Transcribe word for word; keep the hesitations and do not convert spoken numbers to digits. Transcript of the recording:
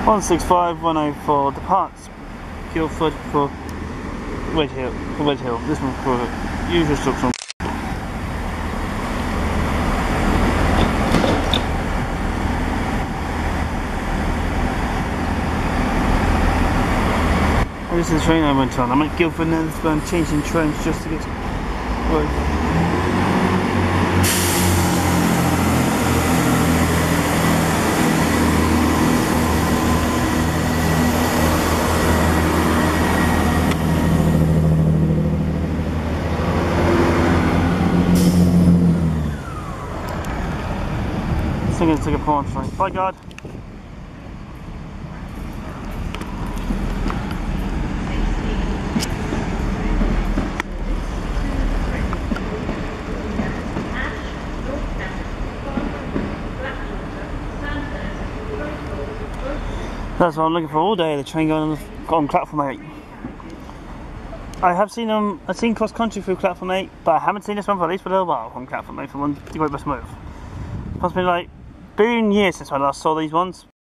one six five one oh four departs Guildford for Redhill, for Redhill. This one for usual instruction. This is the train I went on. I'm at Guildford now, so I'm changing trains just to get to work. I'm going to take a pawn train. Bye, God. That's what I'm looking for all day. The train going on, on platform eight. I have seen them. Um, I've seen cross country through platform eight, but I haven't seen this one for at least for a little while on platform eight for one Great West Move. It's been like been years since I last saw these ones.